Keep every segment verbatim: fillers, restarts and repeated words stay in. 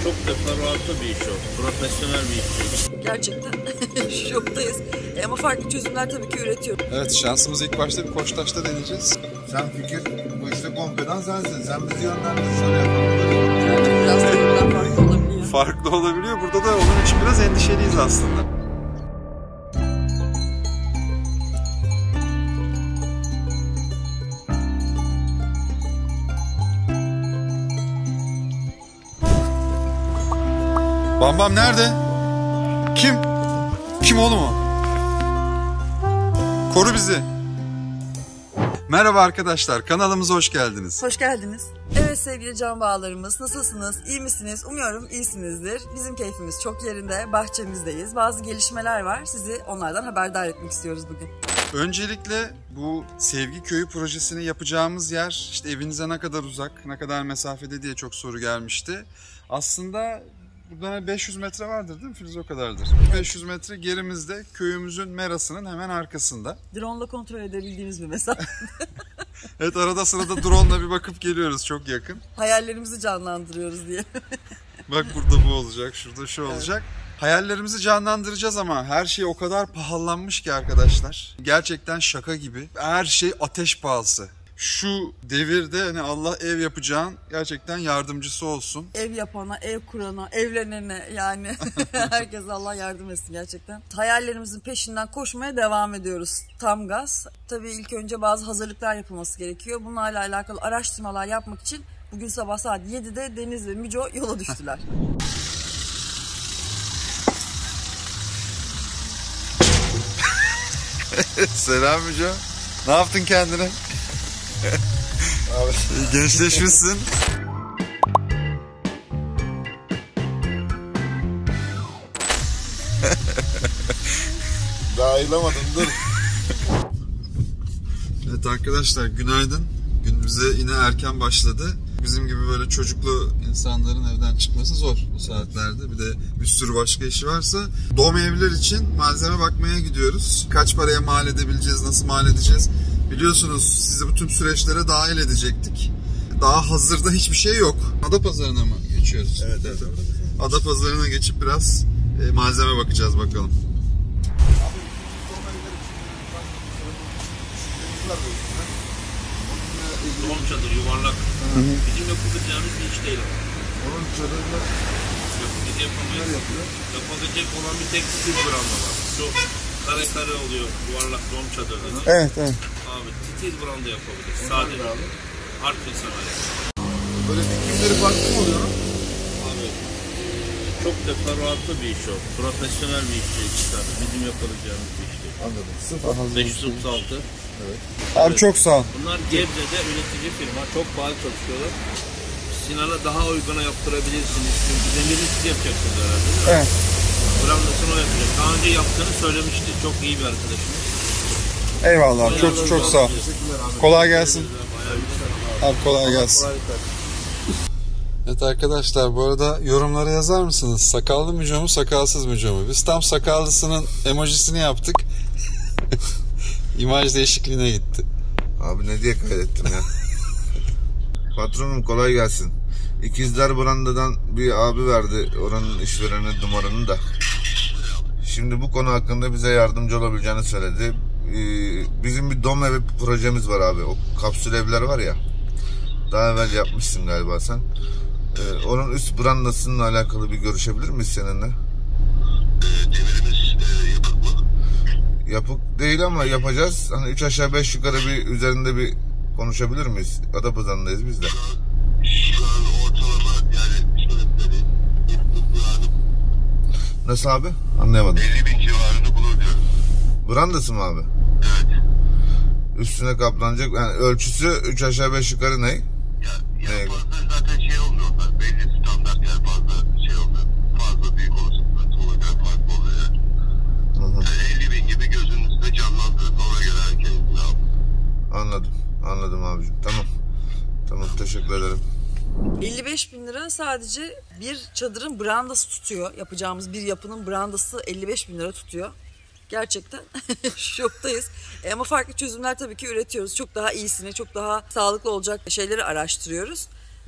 Çok teferruatlı bir iş o. Profesyonel bir iş. Gerçekten şoktayız. E ama farklı çözümler tabii ki üretiyoruz. Evet, şansımızı ilk başta bir Koçtaş'ta deneyeceğiz. Sen fikir, bu işte kompedan sensin. Sen bizi yönlendir, şöyle yapalım. Evet, biraz da buradan farklı olabiliyor. Farklı olabiliyor. Burada da onun için biraz endişeliyiz aslında. Bam Bam nerede? Kim? Kim oğlum o? Koru bizi. Merhaba arkadaşlar, kanalımıza hoş geldiniz. Hoş geldiniz. Evet sevgili can bağlarımız, nasılsınız? İyi misiniz? Umuyorum iyisinizdir. Bizim keyfimiz çok yerinde, bahçemizdeyiz. Bazı gelişmeler var, sizi onlardan haberdar etmek istiyoruz bugün. Öncelikle bu Sevgi Köyü projesini yapacağımız yer, işte evinize ne kadar uzak, ne kadar mesafede diye çok soru gelmişti. Aslında buradan beş yüz metre vardır değil mi Filiz, o kadardır. beş yüz metre gerimizde köyümüzün merasının hemen arkasında. Drone'la kontrol edebildiğimiz bir mesafe. Evet, arada sırada drone'la bir bakıp geliyoruz, çok yakın. Hayallerimizi canlandırıyoruz diye. Bak burada bu olacak, şurada şu olacak. Evet. Hayallerimizi canlandıracağız ama her şey o kadar pahalanmış ki arkadaşlar. Gerçekten şaka gibi. Her şey ateş pahası. Şu devirde hani Allah ev yapacağın gerçekten yardımcısı olsun. Ev yapana, ev kurana, evlenene yani herkese Allah yardım etsin gerçekten. Hayallerimizin peşinden koşmaya devam ediyoruz tam gaz. Tabii ilk önce bazı hazırlıklar yapılması gerekiyor. Bunlarla alakalı araştırmalar yapmak için bugün sabah saat yedide Deniz ve Müco yola düştüler. Selam Müco. Ne yaptın kendine? Abi. Gençleşmişsin. Daha ayılamadım, dur. Evet arkadaşlar, günaydın. Günümüze yine erken başladı. Bizim gibi böyle çocuklu insanların evden çıkması zor bu saatlerde. Bir de bir sürü başka işi varsa. Dom evler için malzeme bakmaya gidiyoruz. Kaç paraya mal edebileceğiz, nasıl mal edeceğiz? Biliyorsunuz sizi bu tüm süreçlere dahil edecektik. Daha hazırda hiçbir şey yok. Adapazarı'na mı geçiyoruz? Evet, evet. Adapazarı'na geçip biraz e, malzeme bakacağız bakalım. Drone çadır yuvarlak. Hı hı. Bizim yapabileceğimiz bir iş değil. Onun çadırında yapabilecek, yapabilecek olan bir tek titiz branda var. Şu kare kare oluyor yuvarlak drone çadırında. Evet, evet. Abi titiz branda yapabilir. Sadece abi. Harp insana. Böyle dikimleri farklı mı oluyor? Abi çok teferruatlı bir iş o. Profesyonel bir iş değil işte. Bizim yapabileceğimiz bir iş değil. Anladım. Sıfır. beş yüz otuz altı. Evet. Abi çok sağ ol. Bunlar Gebze'de üretici firma. Çok pahalı çalışıyorlar. Sinan'a daha uyguna yaptırabilirsiniz. Çünkü demirini siz yapacaksınız herhalde değil mi? Evet. Brandasını o yapacak. Daha önce yaptığını söylemişti. Çok iyi bir arkadaşımız. Eyvallah. Bayağı çok çok sağ ol. Kolay gelsin. Abi kolay gelsin. Evet arkadaşlar, bu arada yorumlara yazar mısınız? Sakallı Müco mu, sakalsız Müco mu? Biz tam sakallısının emojisini yaptık. İmaj değişikliğine gitti. Abi ne diye kaydettim ya. Patronum kolay gelsin. İkizler Branda'dan bir abi verdi oranın işvereni numaranı da. Şimdi bu konu hakkında bize yardımcı olabileceğini söyledi. Ee, bizim bir dom evi projemiz var abi. O kapsül evler var ya. Daha evvel yapmışsın galiba sen. Ee, onun üst brandasının alakalı bir görüşebilir miyiz seninle? Demirimiz e, yapık mı? Yapık değil ama yapacağız. Hani üç aşağı beş yukarı bir üzerinde bir konuşabilir miyiz? Adapazarı'ndayız biz de. Şu an ortalama yani şöyle söyleyeyim. Nasıl abi? Anlayamadım. elli bin civarını bulur diyoruz. Brandası mı abi? Evet. Üstüne kaplanacak. Yani ölçüsü üç aşağı beş yukarı ne? Ya, ya fazla zaten şey olmuyor onlar. Belli standart yani fazla şey olmuyor. Fazla büyük olursa ona göre farklı oluyor yani. Hı hı. Yani elli bin gibi gözünüzde canlandırın. Ona göre hareketini yapın. Anladım. Anladım abicim. Tamam. Tamam, teşekkür ederim. elli beş bin lira sadece bir çadırın brandası tutuyor. Yapacağımız bir yapının brandası elli beş bin lira tutuyor. Gerçekten şoktayız. E ama farklı çözümler tabii ki üretiyoruz. Çok daha iyisini, çok daha sağlıklı olacak şeyleri araştırıyoruz.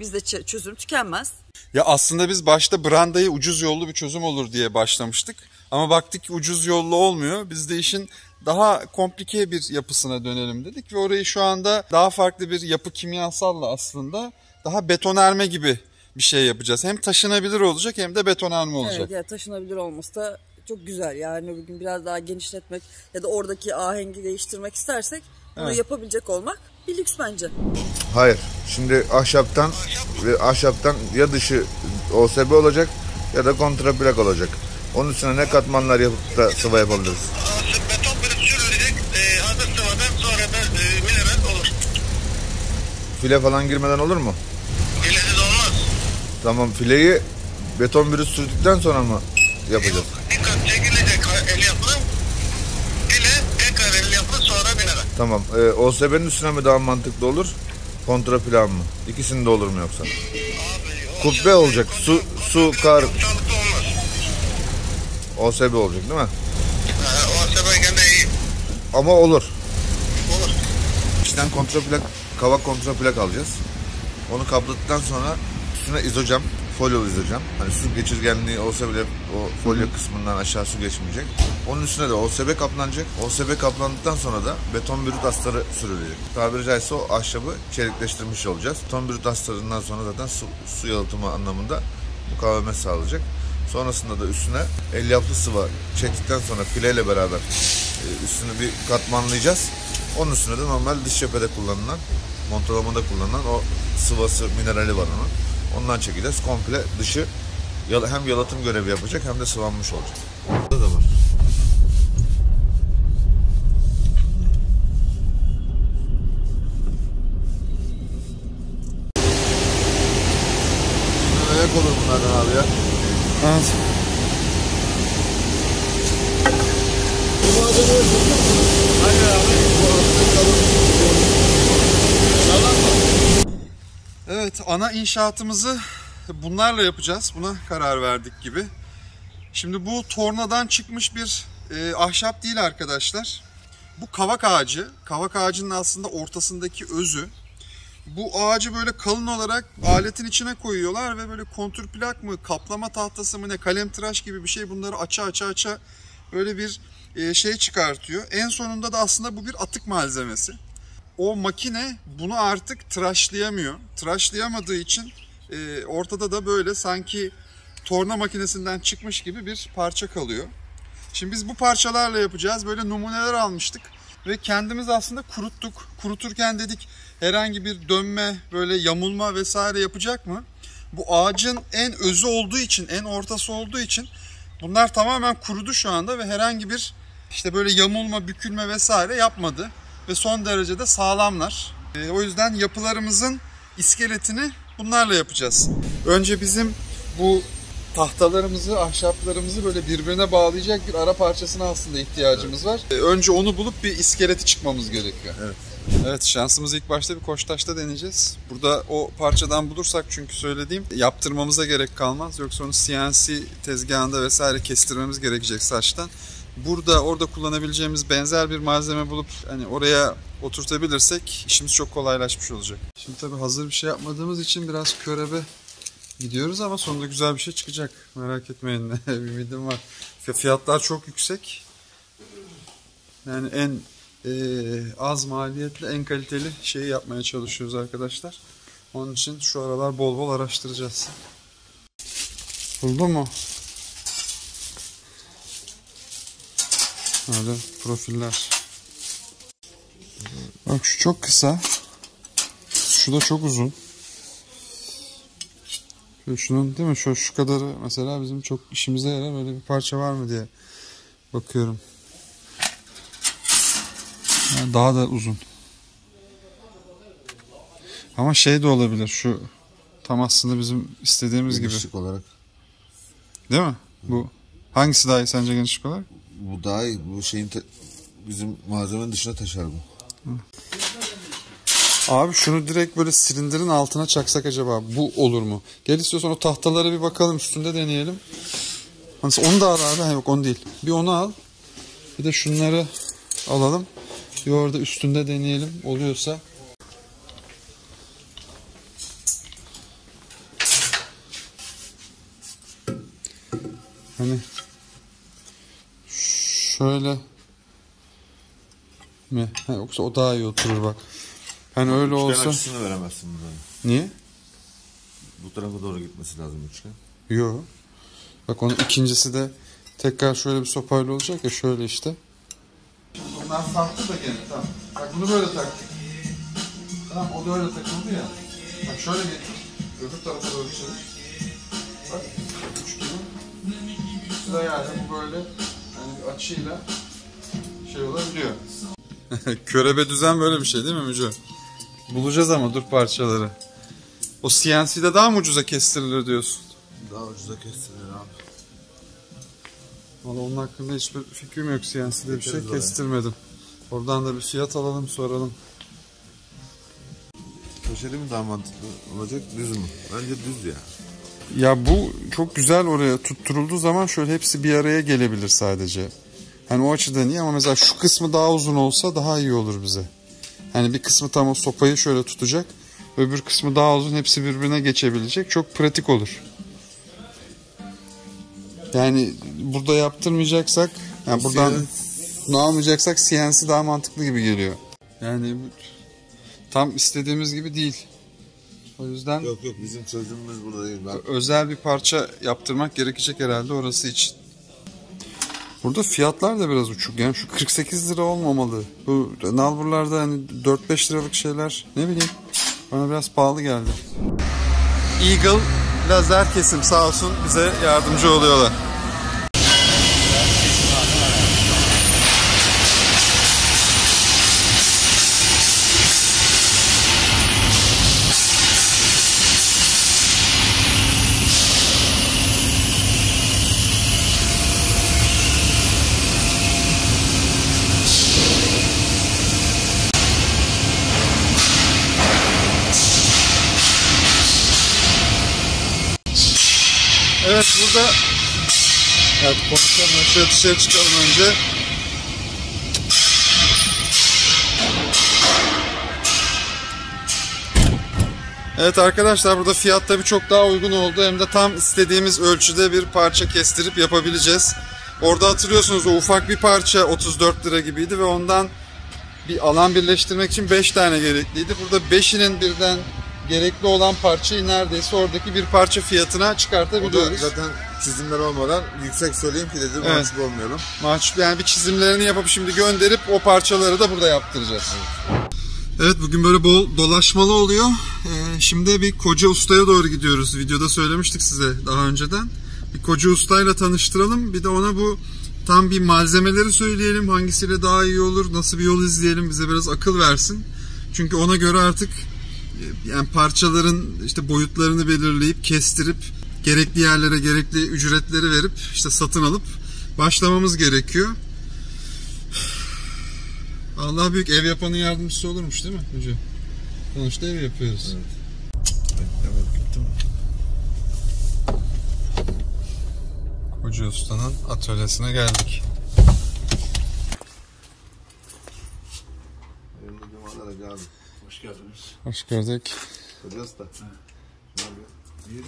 bizde çözüm tükenmez. Ya aslında biz başta brandayı ucuz yollu bir çözüm olur diye başlamıştık. Ama baktık ki ucuz yollu olmuyor. Biz de işin daha komplike bir yapısına dönelim dedik. Ve orayı şu anda daha farklı bir yapı kimyasalla aslında daha betonarme gibi bir şey yapacağız. Hem taşınabilir olacak hem de betonarme olacak. Evet, yani taşınabilir olması da çok güzel. Yani bugün biraz daha genişletmek ya da oradaki ahengi değiştirmek istersek bunu evet. yapabilecek olmak bir lüks bence. Hayır. Şimdi ahşaptan ve ahşaptan ya dışı O S B olacak ya da kontraplak olacak. Onun üstüne ne katmanlar yapıp da sıva yapabiliriz? Beton bölüm sürülecek. E, hazır sıvadan sonra da e, mineral olur. File falan girmeden olur mu? Filesiz olmaz. Tamam, fileyi beton bürüt sürdükten sonra mı yapacağız? Bir kat çekilecek elyaflı. File tekrar elyaflı sonra mineral. Tamam. E, O S B'nin üstüne mi daha mantıklı olur? Kontraplan mı? İkisinde olur mu yoksa? Abi, kubbe olacak. Su, su, kar. Sağlıklı olmaz. O S B olacak değil mi? Ha, o S B gene iyi. Ama olur. Olur. İçten kontraplak, kavak kontraplak alacağız. Onu kapladıktan sonra üstüne izocam, folyo izocam. Hani su geçirgenliği olsa bile o folyo kısmından aşağı su geçmeyecek. Onun üstüne de O S B kaplanacak. O S B kaplandıktan sonra da beton brüt astarı sürülecek. Tabiri caizse o ahşabı çelikleştirmiş olacağız. Beton brüt astarından sonra zaten su, su yalıtımı anlamında mukavemet sağlayacak. Sonrasında da üstüne elyaflı sıva çektikten sonra fileyle beraber üstünü bir katmanlayacağız. Onun üstüne de normal dış cephede kullanılan, montalamada kullanılan o sıvası, minerali var onun. Ondan çekeceğiz. Komple dışı hem yalıtım görevi yapacak hem de sıvanmış olacak. Burada da var. Şimdi ayak olur bunlardan abi ya. Evet. Evet, ana inşaatımızı bunlarla yapacağız. Buna karar verdik gibi. Şimdi bu tornadan çıkmış bir e, ahşap değil arkadaşlar. Bu kavak ağacı. Kavak ağacının aslında ortasındaki özü. Bu ağacı böyle kalın olarak aletin içine koyuyorlar ve böyle kontürplak mı, kaplama tahtası mı ne, kalemtıraş gibi bir şey bunları aça aça aça böyle bir e, şey çıkartıyor. En sonunda da aslında bu bir atık malzemesi. O makine bunu artık tıraşlayamıyor. Tıraşlayamadığı için e, ortada da böyle sanki torna makinesinden çıkmış gibi bir parça kalıyor. Şimdi biz bu parçalarla yapacağız. Böyle numuneler almıştık ve kendimiz aslında kuruttuk. Kuruturken dedik herhangi bir dönme, böyle yamulma vesaire yapacak mı? Bu ağacın en özü olduğu için, en ortası olduğu için bunlar tamamen kurudu şu anda ve herhangi bir işte böyle yamulma, bükülme vesaire yapmadı. Ve son derece de sağlamlar. E, o yüzden yapılarımızın iskeletini bunlarla yapacağız. Önce bizim bu tahtalarımızı, ahşaplarımızı böyle birbirine bağlayacak bir ara parçasına aslında ihtiyacımız var. E, önce onu bulup bir iskeleti çıkmamız gerekiyor. Evet. Evet, şansımızı ilk başta bir Koçtaş'ta deneyeceğiz. Burada o parçadan bulursak çünkü söylediğim yaptırmamıza gerek kalmaz. Yoksa onu C N C tezgahında vesaire kestirmemiz gerekecek saçtan. Burada orada kullanabileceğimiz benzer bir malzeme bulup hani oraya oturtabilirsek işimiz çok kolaylaşmış olacak. Şimdi tabii hazır bir şey yapmadığımız için biraz körebe gidiyoruz ama sonunda güzel bir şey çıkacak. Merak etmeyin, ümidim var. Fiyatlar çok yüksek. Yani en e, az maliyetle en kaliteli şeyi yapmaya çalışıyoruz arkadaşlar. Onun için şu aralar bol bol araştıracağız. Buldun mu? Öyle profiller. Bak şu çok kısa. Şu da çok uzun. Şunun değil mi? Şu, şu kadarı mesela bizim çok işimize yarar. Böyle bir parça var mı diye bakıyorum. Yani daha da uzun. Ama şey de olabilir. Şu tam aslında bizim istediğimiz gibi. Genişlik olarak. Değil mi? Bu hangisi daha iyi sence genişlik olarak? Bu daha iyi. Bu şeyin te- bizim malzemenin dışına taşar bu. Hı. Abi şunu direkt böyle silindirin altına çaksak acaba bu olur mu? Gel istiyorsan o tahtalara bir bakalım, üstünde deneyelim. Hani onu da al abi. Ha, yok onu değil. Bir onu al. Bir de şunları alalım. Bir orada üstünde deneyelim. Oluyorsa. Hani şöyle mi? Ha, yoksa o daha iyi oturur bak. Hani öyle Üçgen olsa. açısını veremezsin buradan. Niye? Bu tarafa doğru gitmesi lazım üçgen. Yok. Bak onun ikincisi de tekrar şöyle bir sopayla olacak ya, şöyle işte. Bunlar farklı da gene tamam. Bak bunu böyle taktık. Tamam, o da öyle takıldı ya. Bak şöyle getir. Öbür tarafa doğru çevir. Bak üçgeni. Sıra yani bu böyle yani bir açıyla şey olabiliyor. Körebe düzen böyle bir şey değil mi Mücü? Bulacağız ama dur parçaları. O C N C'de daha mı ucuza kestirilir diyorsun? Daha ucuza kestirir abi. Valla onun hakkında hiçbir fikrim yok. C N C'de bir şey Bekleriz oraya. kestirmedim. Oradan da bir fiyat alalım, soralım. Köşeli mi daha mantıklı olacak, düz mü? Bence düz ya. Ya bu çok güzel oraya tutturulduğu zaman şöyle hepsi bir araya gelebilir sadece. Hani o açıdan iyi ama mesela şu kısmı daha uzun olsa daha iyi olur bize. Hani bir kısmı tam o sopayı şöyle tutacak. Öbür kısmı daha uzun, hepsi birbirine geçebilecek. Çok pratik olur. Yani burada yaptırmayacaksak, yani buradan bunu almayacaksak C N C daha mantıklı gibi geliyor. Yani tam istediğimiz gibi değil. O yüzden Yok yok, bizim çözümümüz burada değil. Ben... özel bir parça yaptırmak gerekecek herhalde orası için. Burada fiyatlar da biraz uçuk. Yani şu kırk sekiz lira olmamalı. Bu nalburlarda hani dört beş liralık şeyler, ne bileyim, bana biraz pahalı geldi. Eagle lazer kesim sağ olsun bize yardımcı oluyorlar. Evet, burada evet, konuşalım. Şöyle dışarı çıkalım önce. Evet arkadaşlar, burada fiyat tabii çok daha uygun oldu. Hem de tam istediğimiz ölçüde bir parça kestirip yapabileceğiz. Orada hatırlıyorsunuz, o ufak bir parça otuz dört lira gibiydi ve ondan bir alan birleştirmek için beş tane gerekliydi. Burada beşinin birden gerekli olan parçayı neredeyse oradaki bir parça fiyatına çıkartabiliyoruz. Zaten çizimler olmadan yüksek söyleyeyim ki dedim, Evet. mahcup olmayalım. Mahcup, yani bir çizimlerini yapıp şimdi gönderip o parçaları da burada yaptıracağız. Evet, evet bugün böyle bol dolaşmalı oluyor. Ee, şimdi bir koca ustaya doğru gidiyoruz. Videoda söylemiştik size daha önceden. Bir koca ustayla tanıştıralım. Bir de ona bu tam bir malzemeleri söyleyelim. Hangisiyle daha iyi olur, nasıl bir yol izleyelim, bize biraz akıl versin. Çünkü ona göre artık yani parçaların işte boyutlarını belirleyip kestirip gerekli yerlere gerekli ücretleri verip işte satın alıp başlamamız gerekiyor. Allah büyük, ev yapanın yardımcısı olurmuş değil mi hocam? Sonuçta ev yapıyoruz. Evet. Evet, gitti mi? Koca Usta'nın atölyesine geldik. Elimde dumanlar acı abi. Hoş geldiniz. Hoş gördük. Koca usta. İyi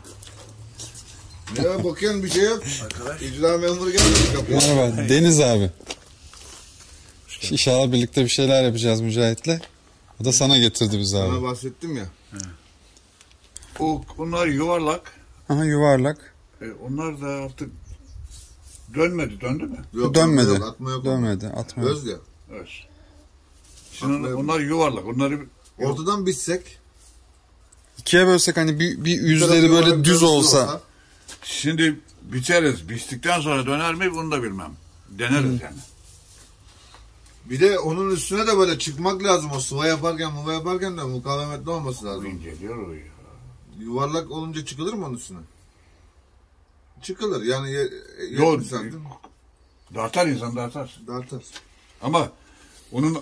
bir Ya bakıyorsun, bir şey yok. Arkadaş. İcra memuru geldi kapıya. Merhaba, Deniz abi. İnşallah birlikte bir şeyler yapacağız Mücahit'le. O da sana getirdi bizi Sana abi. bahsettim ya. O, onlar yuvarlak. Aha, yuvarlak. E, onlar da artık dönmedi, döndü mü? Yok, Dönmedi. Yok, atma yok. Dönmedi, atma yok. Öz ya. Evet. Şimdi Atma yok. onlar yuvarlak. Onları Ortadan bitsek. İkiye bölsek hani bir, bir bir yüzleri tarafı böyle yuvarlak, düz tarafı olsa. şimdi biçeriz. Biçtikten sonra döner mi bunu da bilmem. Deneriz yani. Bir de onun üstüne de böyle çıkmak lazım, o sıva yaparken muva yaparken de mukavemetli olması O lazım. inceliyor o ya. Yuvarlak olunca çıkılır mı onun üstüne? Çıkılır yani ye, Yok. yetmiş santim Dartar insan dartar. dartar. Ama onun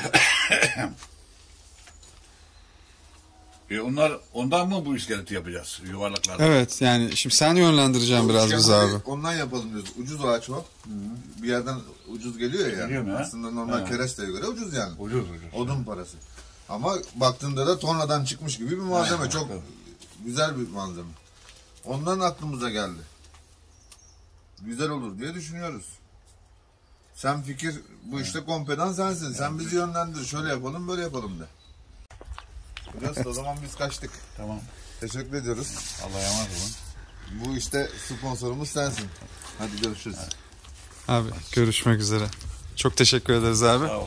e onlar ondan mı bu iskeleti yapacağız yuvarlaklardan? Evet, yani şimdi sen yönlendireceksin biraz bizi Yani abi. Ondan yapalım diyoruz. Ucuz ağaç o. Bir yerden ucuz geliyor ya. Geliyor mu ya? Aslında normal Ha. keresteye göre ucuz yani. Ucuz ucuz. Odun parası. Ama baktığında da tornadan çıkmış gibi bir malzeme. Aynen, Çok evet. güzel bir malzeme. Ondan aklımıza geldi. güzel olur diye düşünüyoruz. Sen fikir, bu işte kompedan sensin. Sen bizi yönlendir. Şöyle yapalım, böyle yapalım de. Biraz o zaman biz kaçtık. Tamam. Teşekkür ediyoruz. Allah'a emanet olun. Bu işte sponsorumuz sensin. Hadi görüşürüz. Abi görüşmek üzere. Çok teşekkür ederiz abi. Sağ ol.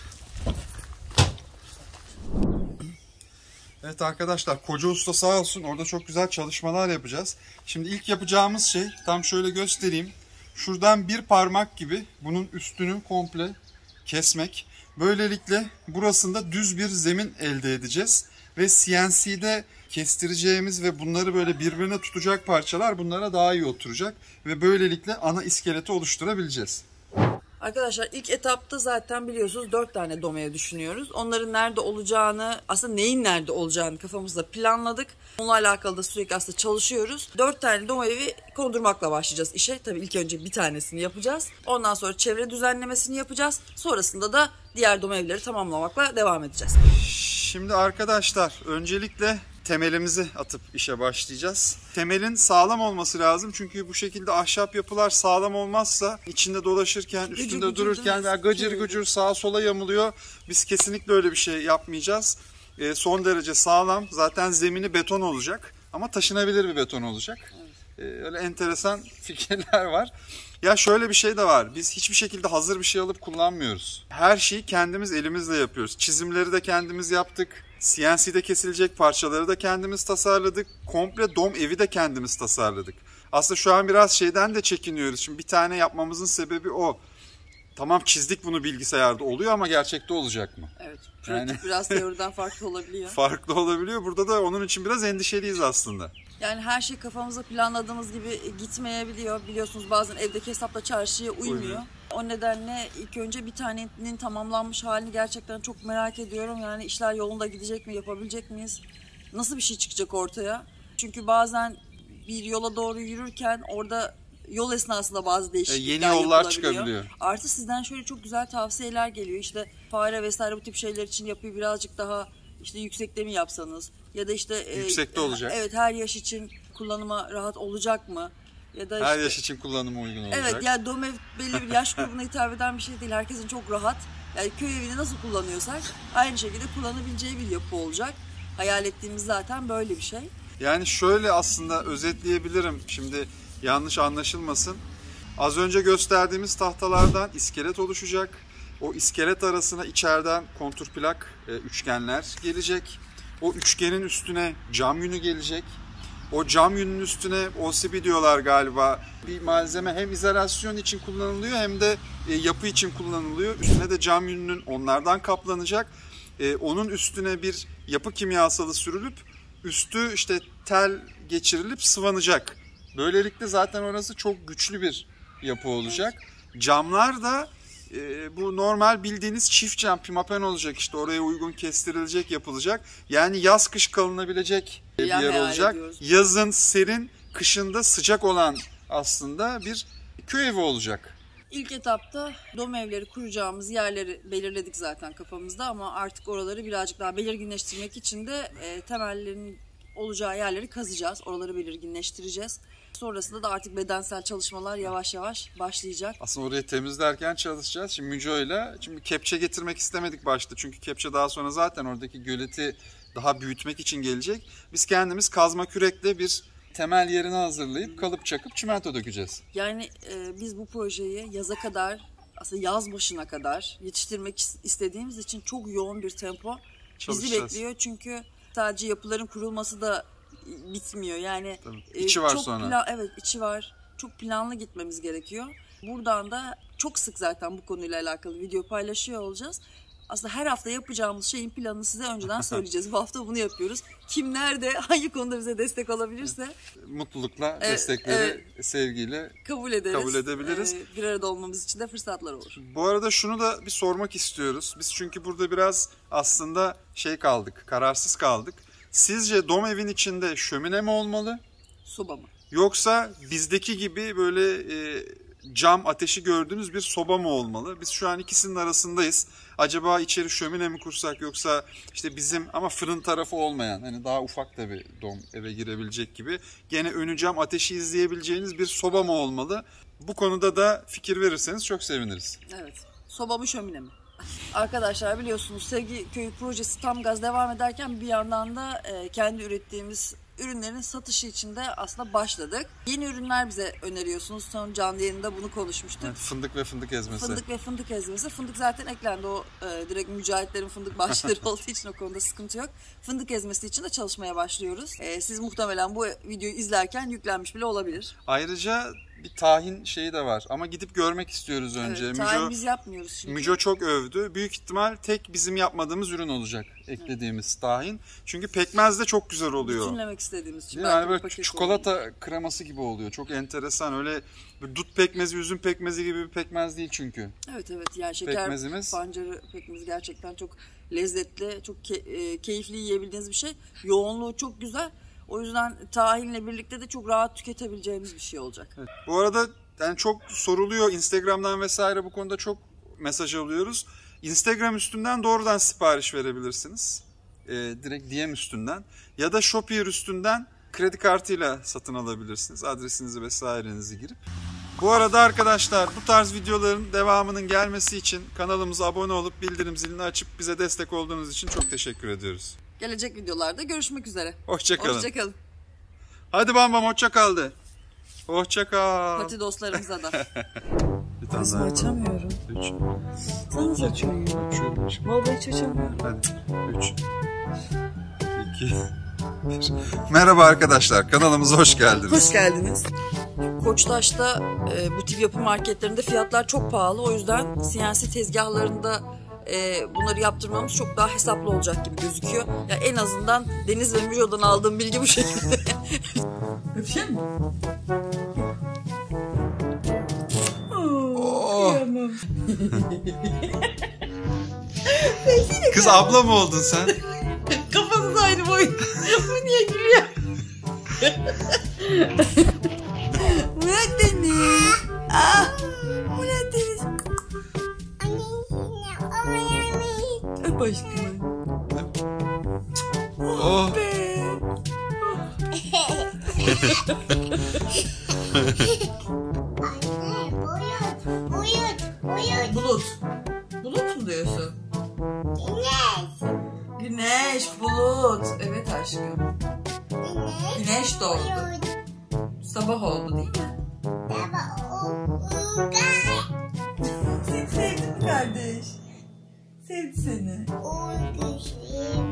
Evet arkadaşlar, Koca Usta sağ olsun, orada çok güzel çalışmalar yapacağız. Şimdi ilk yapacağımız şey, tam şöyle göstereyim. Şuradan bir parmak gibi bunun üstünü komple kesmek. Böylelikle burasında düz bir zemin elde edeceğiz. Ve C N C'de kestireceğimiz ve bunları böyle birbirine tutacak parçalar bunlara daha iyi oturacak. Ve böylelikle ana iskeleti oluşturabileceğiz. Arkadaşlar ilk etapta zaten biliyorsunuz dört tane domeye düşünüyoruz. Onların nerede olacağını, aslında neyin nerede olacağını kafamızda planladık. Onunla alakalı da sürekli aslında çalışıyoruz. Dört tane domeyi kondurmakla başlayacağız işe. Tabii ilk önce bir tanesini yapacağız. Ondan sonra çevre düzenlemesini yapacağız. Sonrasında da diğer domevleri tamamlamakla devam edeceğiz. Şimdi arkadaşlar öncelikle temelimizi atıp işe başlayacağız. Temelin sağlam olması lazım çünkü bu şekilde ahşap yapılar sağlam olmazsa içinde dolaşırken, üstünde Gıcır gıcır dururken veya gıcır gıcır sağa sola yamuluyor. Biz kesinlikle öyle bir şey yapmayacağız. E, son derece sağlam. Zaten zemini beton olacak ama taşınabilir bir beton olacak. E, öyle enteresan fikirler var. Ya şöyle bir şey de var. Biz hiçbir şekilde hazır bir şey alıp kullanmıyoruz. Her şeyi kendimiz elimizle yapıyoruz. Çizimleri de kendimiz yaptık. C N C'de kesilecek parçaları da kendimiz tasarladık. Komple dom evi de kendimiz tasarladık. Aslında şu an biraz şeyden de çekiniyoruz. Şimdi bir tane yapmamızın sebebi o. Tamam çizdik bunu bilgisayarda oluyor ama gerçekte olacak mı? Evet. Pratik Yani- biraz teoriden farklı olabiliyor. Farklı olabiliyor. Burada da onun için biraz endişeliyiz aslında. Yani her şey kafamızda planladığımız gibi gitmeyebiliyor. Biliyorsunuz bazen evdeki hesapla çarşıya uymuyor. Uymuyor. O nedenle ilk önce bir tanenin tamamlanmış halini gerçekten çok merak ediyorum. Yani işler yolunda gidecek mi, yapabilecek miyiz? Nasıl bir şey çıkacak ortaya? Çünkü bazen bir yola doğru yürürken orada yol esnasında bazı değişiklikler E, yeni yollar yapılabiliyor. çıkabiliyor. Artı sizden şöyle çok güzel tavsiyeler geliyor. İşte fare vesaire bu tip şeyler için yapıyı birazcık daha işte yüksekte mi yapsanız ya da işte e, Yüksekte olacak. Evet, her yaş için kullanıma rahat olacak mı? Ya da Her işte, yaş için kullanıma uygun olacak. evet, yani domev belli bir yaş grubuna hitap eden bir şey değil. Herkesin çok rahat. Yani köy evini nasıl kullanıyorsak aynı şekilde kullanabileceği bir yapı olacak. Hayal ettiğimiz zaten böyle bir şey. Yani şöyle aslında özetleyebilirim. Şimdi yanlış anlaşılmasın. Az önce gösterdiğimiz tahtalardan iskelet oluşacak. O iskelet arasına içeriden kontur plak e, üçgenler gelecek. O üçgenin üstüne cam yünü gelecek. O cam yünün üstüne O C B diyorlar galiba. Bir malzeme hem izolasyon için kullanılıyor hem de e, yapı için kullanılıyor. Üstüne de cam yününün onlardan kaplanacak. E, onun üstüne bir yapı kimyasalı sürülüp üstü işte tel geçirilip sıvanacak. Böylelikle zaten orası çok güçlü bir yapı olacak. Camlar da e, bu normal bildiğiniz çift cam pimapen olacak, işte oraya uygun kestirilecek, yapılacak. Yani yaz kış kalınabilecek bir Yani yer hayal olacak. ediyoruz. Yazın serin, kışında sıcak olan aslında bir köy evi olacak. İlk etapta domevleri kuracağımız yerleri belirledik zaten kafamızda ama artık oraları birazcık daha belirginleştirmek için de e, temellerinin olacağı yerleri kazacağız. Oraları belirginleştireceğiz. Sonrasında da artık bedensel çalışmalar yavaş yavaş başlayacak. Aslında orayı temizlerken çalışacağız. Şimdi Müco'yla, şimdi kepçe getirmek istemedik başta. Çünkü kepçe daha sonra zaten oradaki göleti daha büyütmek için gelecek. Biz kendimiz kazma kürekle bir temel yerini hazırlayıp kalıp çakıp çimento dökeceğiz. Yani e, biz bu projeyi yaza kadar, aslında yaz başına kadar yetiştirmek istediğimiz için çok yoğun bir tempo bizi Çalışacağız. bekliyor. Çünkü sadece yapıların kurulması da bitmiyor. Yani Tabii. e, İçi var çok sonra. plan- evet, içi var. Çok planlı gitmemiz gerekiyor. Buradan da çok sık zaten bu konuyla alakalı video paylaşıyor olacağız. Aslında her hafta yapacağımız şeyin planını size önceden söyleyeceğiz. Bu hafta bunu yapıyoruz. Kim nerede, hangi konuda bize destek olabilirse Mutlulukla, Evet, destekleri, sevgiyle. kabul ederiz. Kabul edebiliriz. Ee, bir arada olmamız için de fırsatlar olur. Bu arada şunu da bir sormak istiyoruz. Biz çünkü burada biraz aslında şey kaldık, kararsız kaldık. Sizce dom evin içinde şömine mi olmalı? Soba mı? Yoksa bizdeki gibi böyle e, cam ateşi gördüğünüz bir soba mı olmalı? Biz şu an ikisinin arasındayız. Acaba içeri şömine mi kursak yoksa işte bizim ama fırın tarafı olmayan hani daha ufak da bir dom eve girebilecek gibi gene önü cam ateşi izleyebileceğiniz bir soba mı olmalı? Bu konuda da fikir verirseniz çok seviniriz. Evet. Soba mı şömine mi? Arkadaşlar biliyorsunuz Sevgi Köyü projesi tam gaz devam ederken bir yandan da e, kendi ürettiğimiz ürünlerin satışı için de aslında başladık. Yeni ürünler bize öneriyorsunuz. Son canlı yayında bunu konuşmuştuk. Evet, fındık ve fındık ezmesi. Fındık ve fındık ezmesi. Fındık zaten eklendi. O e, direkt mücahitlerin fındık bahçeleri olduğu için o konuda sıkıntı yok. Fındık ezmesi için de çalışmaya başlıyoruz. E, siz muhtemelen bu videoyu izlerken yüklenmiş bile olabilir. Ayrıca bir tahin şeyi de var ama gidip görmek istiyoruz önce. Evet, Müco, tahin biz yapmıyoruz şimdi. Müco çok övdü. Büyük ihtimal tek bizim yapmadığımız ürün olacak eklediğimiz tahin. Çünkü pekmez de çok güzel oluyor. Bütünlemek istediğimiz için. Yani belki böyle bir paket çikolata olur. kreması gibi oluyor. Çok enteresan. Öyle dut pekmezi, üzüm pekmezi gibi bir pekmez değil çünkü. Evet evet yani şeker Pekmezimiz. pancarı pekmezi gerçekten çok lezzetli, çok ke- e, keyifli yiyebildiğiniz bir şey. Yoğunluğu çok güzel. O yüzden tahinle birlikte de çok rahat tüketebileceğimiz bir şey olacak. Evet. Bu arada yani çok soruluyor Instagram'dan vesaire bu konuda çok mesaj alıyoruz. Instagram üstünden doğrudan sipariş verebilirsiniz. Ee, direkt D M üstünden. Ya da Shopier üstünden kredi kartıyla satın alabilirsiniz. Adresinizi vesairenizi girip. Bu arada arkadaşlar bu tarz videoların devamının gelmesi için kanalımıza abone olup bildirim zilini açıp bize destek olduğunuz için çok teşekkür ediyoruz. Gelecek videolarda görüşmek üzere. Hoşçakalın. Hoşçakalın. Hadi Bam Bam hoşça kal de. Hoşça kal. Pati dostlarımıza da. Bir tane Kızım daha yapalım. açamıyorum. Üç. Sanız açamıyorum. Açıyorum. Vallahi hiç açamıyorum. Hadi. Üç. İki. Bir. Merhaba arkadaşlar. Kanalımıza hoş geldiniz. Hoş geldiniz. Koçtaş'ta e, bu tip yapı marketlerinde fiyatlar çok pahalı. O yüzden C N C tezgahlarında e, bunları yaptırmamız çok daha hesaplı olacak gibi gözüküyor. Ya en azından Deniz ve Müjo'dan aldığım bilgi bu şekilde. Öpeyim mi? Oh. Kız abla mı oldun sen? Kafanız aynı boy. Bu niye gülüyor? Murat Deniz. Ah, Murat Deniz. Öp aşkım. Oh. Be. Bulut. Bulut mu diyorsun? Güneş. Güneş, bulut. Evet aşkım. Güneş, Güneş doğdu. Sabah oldu değil mi? Sabah oldu. Seni sevdi mi kardeş? Sevdi seni.